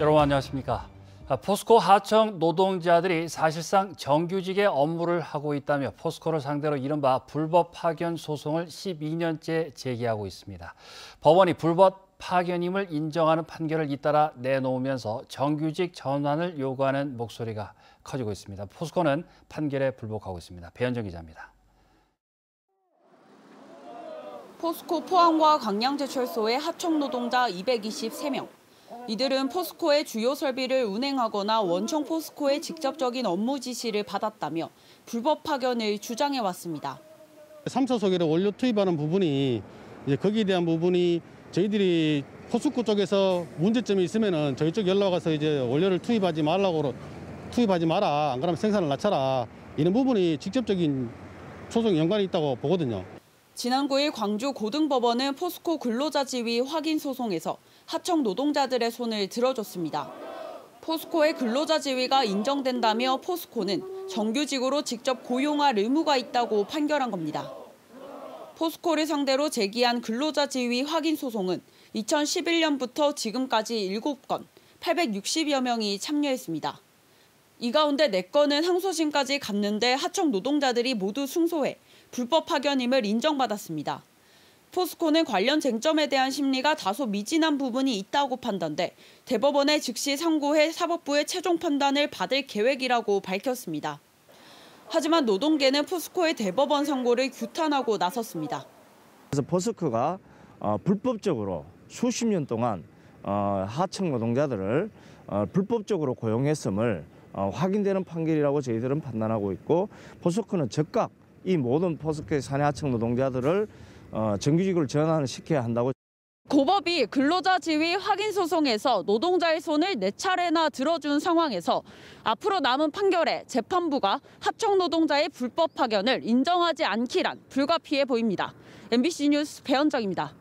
여러분 안녕하십니까. 포스코 하청 노동자들이 사실상 정규직의 업무를 하고 있다며 포스코를 상대로 이른바 불법 파견 소송을 12년째 제기하고 있습니다. 법원이 불법 파견임을 인정하는 판결을 잇따라 내놓으면서 정규직 전환을 요구하는 목소리가 커지고 있습니다. 포스코는 판결에 불복하고 있습니다. 배현정 기자입니다. 포스코 포항과 광양제철소의 하청 노동자 223명. 이들은 포스코의 주요 설비를 운행하거나 원청 포스코의 직접적인 업무 지시를 받았다며 불법 파견을 주장해왔습니다. 3차 소개를 원료 투입하는 부분이 이제 거기에 대한 부분이 저희들이 포스코 쪽에서 문제점이 있으면은 저희 쪽 연락 와서 이제 원료를 투입하지 마라. 안 그러면 생산을 낮춰라. 이런 부분이 직접적인 소송 연관이 있다고 보거든요. 지난 9일 광주 고등법원은 포스코 근로자 지위 확인 소송에서 하청 노동자들의 손을 들어줬습니다. 포스코의 근로자 지위가 인정된다며 포스코는 정규직으로 직접 고용할 의무가 있다고 판결한 겁니다. 포스코를 상대로 제기한 근로자 지위 확인 소송은 2011년부터 지금까지 7건, 860여 명이 참여했습니다. 이 가운데 4건은 항소심까지 갔는데 하청 노동자들이 모두 승소해 불법 파견임을 인정받았습니다. 포스코는 관련 쟁점에 대한 심리가 다소 미진한 부분이 있다고 판단돼 대법원에 즉시 상고해 사법부의 최종 판단을 받을 계획이라고 밝혔습니다. 하지만 노동계는 포스코의 대법원 상고를 규탄하고 나섰습니다. 그래서 포스코가 불법적으로 수십 년 동안 하청 노동자들을 불법적으로 고용했음을 확인되는 판결이라고 저희들은 판단하고 있고, 포스코는 즉각 이 모든 포스코의 사내 하청 노동자들을 정규직으로 전환시켜야 한다고. 고법이 근로자 지위 확인 소송에서 노동자의 손을 4차례나 들어준 상황에서 앞으로 남은 판결에 재판부가 하청 노동자의 불법 파견을 인정하지 않기란 불가피해 보입니다. MBC 뉴스 배현정입니다.